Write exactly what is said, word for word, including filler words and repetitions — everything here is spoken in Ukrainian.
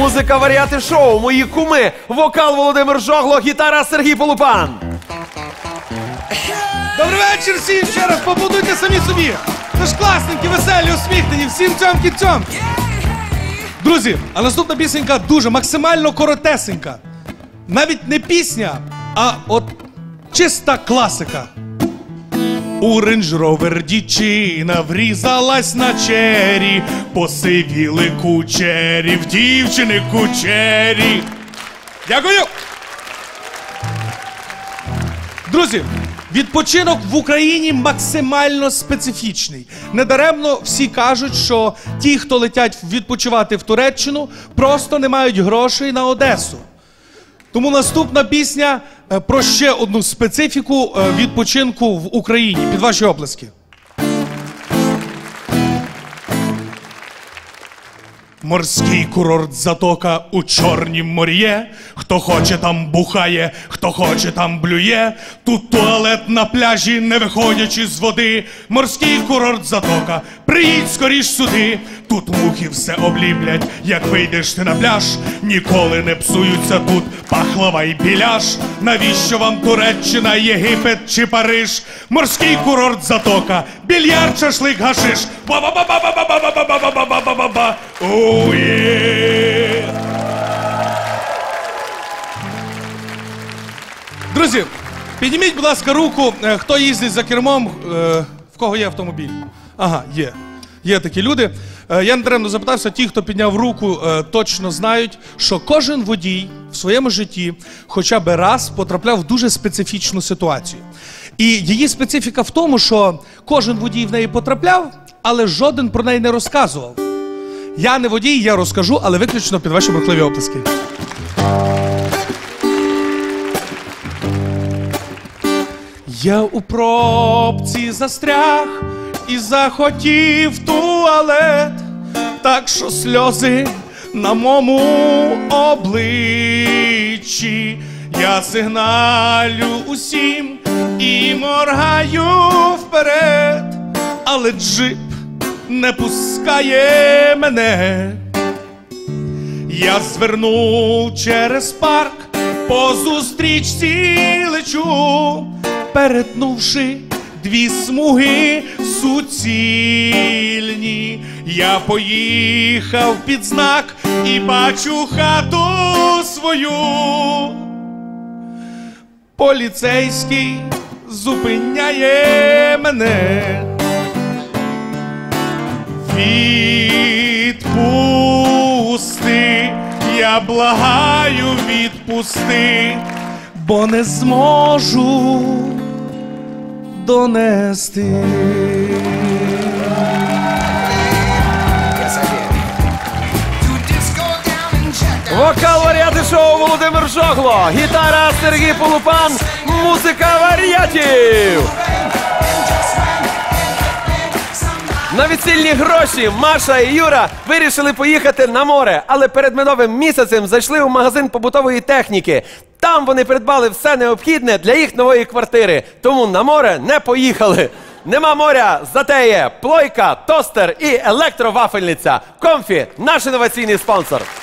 Музика, варіати шоу, мої куми, вокал Володимир Жогло, гітара Сергій Полупан. Добрий вечір всім, ще раз поаплодуйте самі собі. Це ж класненькі, веселі, усміхнені, всім цьомки-цьом. Друзі, а наступна пісенька дуже максимально коротесенька. Навіть не пісня, а от чиста класика. У рейндж-ровер дівчина врізалась на чері, посивіли кучері, в дівчини кучері. Дякую! Друзі, відпочинок в Україні максимально специфічний. Недаремно всі кажуть, що ті, хто летять відпочивати в Туреччину, просто не мають грошей на Одесу. Тому наступна пісня про ще одну специфіку відпочинку в Україні. Під ваші оплески. Морський курорт Затока у Чорнім морі. Хто хоче там бухає, хто хоче там блює. Тут туалет на пляжі, не виходячи з води. Морський курорт Затока, приїдь скоріш сюди. Тут мухи все обліплять, як вийдеш ти на пляж. Ніколи не псуються тут пахлава й біляш. Навіщо вам Туреччина, Єгипет чи Париж? Морський курорт Затока, більярд, шашлик, гашиш. Ба-ба-ба-ба-ба-ба-ба-ба-ба-ба-ба-ба-ба. Oh, yeah. Друзі, підніміть, будь ласка, руку, хто їздить за кермом, в кого є автомобіль. Ага, є. Є такі люди. Я недаремно запитався, ті, хто підняв руку, точно знають, що кожен водій в своєму житті хоча б раз потрапляв в дуже специфічну ситуацію. І її специфіка в тому, що кожен водій в неї потрапляв, але жоден про неї не розказував. Я не водій, я розкажу, але виключно під ваші бурхливі оплески. Я у пробці застряг і захотів туалет, так що сльози на моєму обличчі. Я сигналю усім і моргаю вперед, але джип не пускає мене. Я звернув через парк, по зустрічці лечу, перетнувши дві смуги суцільні. Я поїхав під знак і бачу хату свою. Поліцейський зупиняє мене. Відпусти, я благаю, відпусти, бо не зможу донести. Вокал, варіати шоу Володимир Жогло, гітара Сергій Полупан, музика варіатів. На весільні гроші Маша і Юра вирішили поїхати на море, але перед медовим місяцем зайшли у магазин побутової техніки. Там вони придбали все необхідне для їх нової квартири, тому на море не поїхали. Нема моря, зате є плойка, тостер і електровафельниця. Комфі – наш інноваційний спонсор.